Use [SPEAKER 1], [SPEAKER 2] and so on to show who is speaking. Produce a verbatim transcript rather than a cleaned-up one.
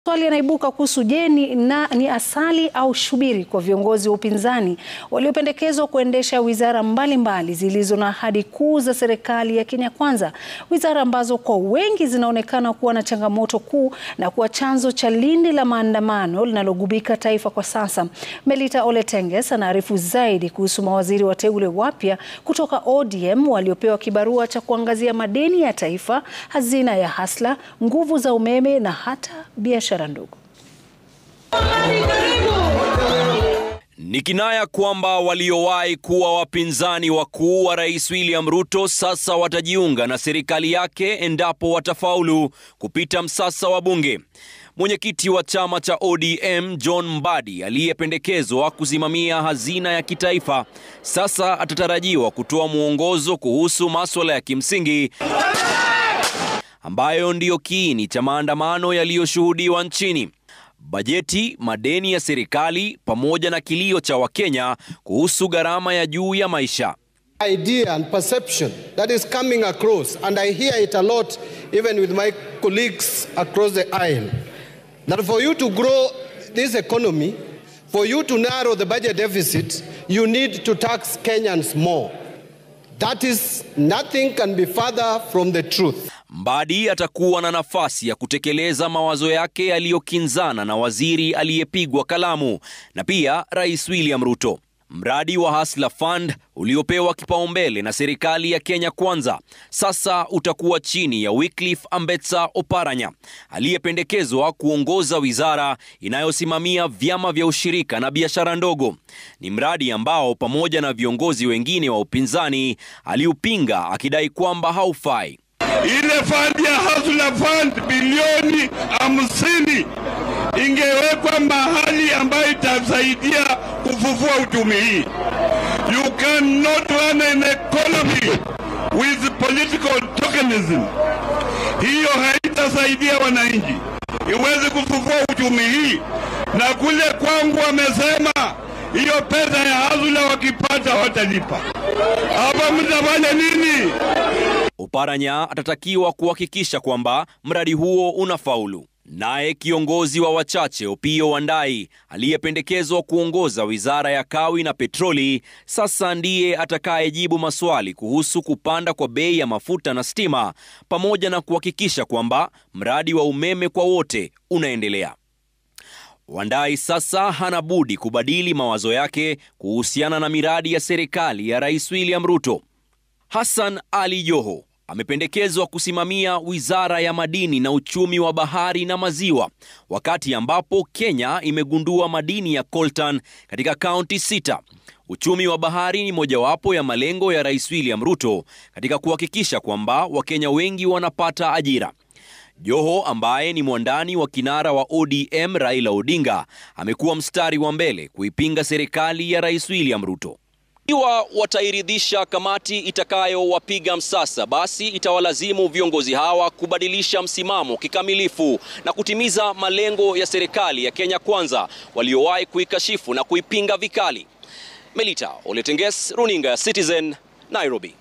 [SPEAKER 1] Swali yanaibuka kuhusu je, ni, na, ni asali au shubiri kwa viongozi wa upinzani waliopendekezwa kuendesha wizara mbalimbali zilizo na ahadi kuu za serikali ya Kenya Kwanza, wizara ambazo kwa wengi zinaonekana kuwa na changamoto kuu na kuwa chanzo cha lindi la maandamano linalogubika taifa kwa sasa. Melita Oletenges anaarifu zaidi kuhusu mawaziri wateule wapya kutoka O D M waliopewa kibarua cha kuangazia madeni ya taifa, hazina ya hasla, nguvu za umeme na hata biashara ndogo.
[SPEAKER 2] Ni kinaya kwamba waliowahi kuwa wapinzani wakuu wa Rais William Ruto sasa watajiunga na serikali yake endapo watafaulu kupita msasa wa bunge. Mwenyekiti wa chama cha O D M John Mbadi aliyependekezwa kusimamia hazina ya kitaifa sasa atatarajiwa kutoa mwongozo kuhusu masuala ya kimsingi ambayo ndiyo kiini cha maandamano yaliyoshuhudiwa nchini: bajeti, madeni ya serikali pamoja na kilio cha Wakenya kuhusu gharama ya juu ya maisha.
[SPEAKER 3] Idea and perception that is coming across, and I hear it a lot even with my colleagues across the aisle, that for you to grow this economy, for you to narrow the budget deficit, you need to tax Kenyans more. That is, nothing can be further from the truth.
[SPEAKER 2] Mbadi atakuwa na nafasi ya kutekeleza mawazo yake yaliyokinzana na waziri aliyepigwa kalamu na pia Rais William Ruto. Mradi wa Hustler Fund uliopewa kipaumbele na serikali ya Kenya Kwanza sasa utakuwa chini ya Wycliffe Ambetsa Oparanya aliyependekezwa kuongoza wizara inayosimamia vyama vya ushirika na biashara ndogo. Ni mradi ambao pamoja na viongozi wengine wa upinzani aliupinga akidai kwamba haufai.
[SPEAKER 4] Ile fund ya Hustler Fund bilioni hamsini ingewekwa mahali ambayo itasaidia kufufua uchumi hii. You cannot run an economy with political tokenism. Hiyo haitasaidia wananchi iweze kufufua uchumi hii. Na kule kwangu wamesema hiyo pesa ya Hustler wakipata watalipa. Hapa mtafanya nini?
[SPEAKER 2] Oparanya atatakiwa kuhakikisha kwamba mradi huo unafaulu. Naye kiongozi wa wachache Opiyo Wandayi aliyependekezwa kuongoza wizara ya kawi na petroli sasa ndiye atakayejibu maswali kuhusu kupanda kwa bei ya mafuta na stima pamoja na kuhakikisha kwamba mradi wa umeme kwa wote unaendelea. Wandayi sasa hana budi kubadili mawazo yake kuhusiana na miradi ya serikali ya Rais William Ruto. Hassan Ali Joho amependekezwa kusimamia wizara ya madini na uchumi wa bahari na maziwa, wakati ambapo Kenya imegundua madini ya coltan katika kaunti sita. Uchumi wa bahari ni mojawapo ya malengo ya Rais William Ruto katika kuhakikisha kwamba Wakenya wengi wanapata ajira. Joho ambaye ni mwandani wa kinara wa O D M Raila Odinga amekuwa mstari wa mbele kuipinga serikali ya Rais William Ruto. Iwa watairidhisha kamati itakayowapiga msasa, basi itawalazimu viongozi hawa kubadilisha msimamo kikamilifu na kutimiza malengo ya serikali ya Kenya Kwanza waliowahi kuikashifu na kuipinga vikali. Melita Oletenges, runinga ya Citizen, Nairobi.